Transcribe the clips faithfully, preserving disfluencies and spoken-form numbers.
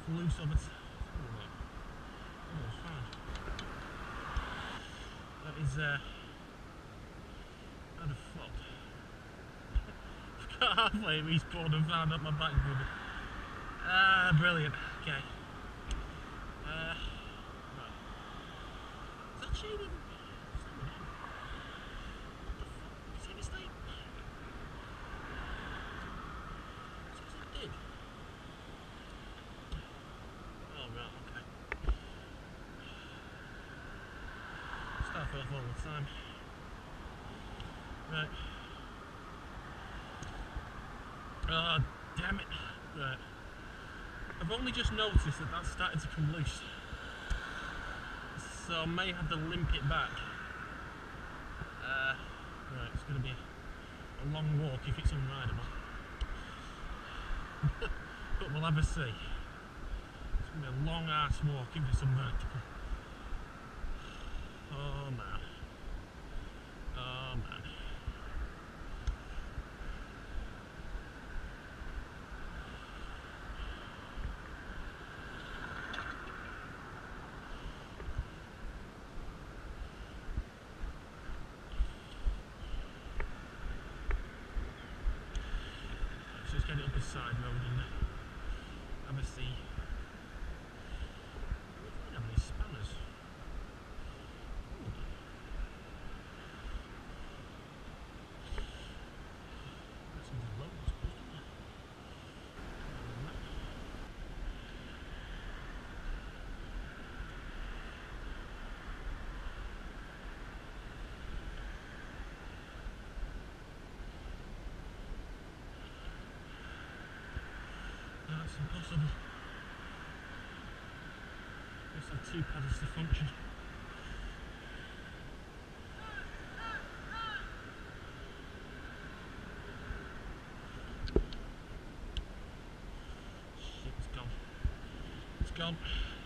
loose of it. Oh, it's fine. That is uh, out of foot. I've got halfway respawned and found up my back booby. Ah, brilliant. Okay. Uh, right. Is that chain even? Is it mistake? Is it dig? Oh, right, okay. Start off all the time. Right. Oh, damn it. Right. I've only just noticed that that's started to come loose. So I may have to limp it back. Uh, right, it's going to be a long walk if it's unrideable. But we'll have a see. It's going to be a long ass walk if it's unrideable. Oh man. Oh man. Let's just get it up a side road and have a see. We don't have any spanners. That's impossible. Just have two pedals to function. Shit, it's gone. It's gone.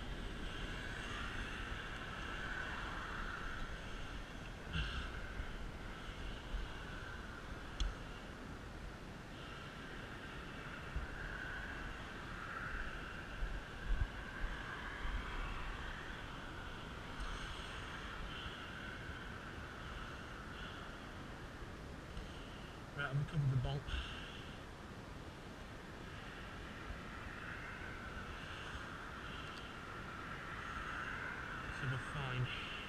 Right, I've recovered the bolt. So we're fine.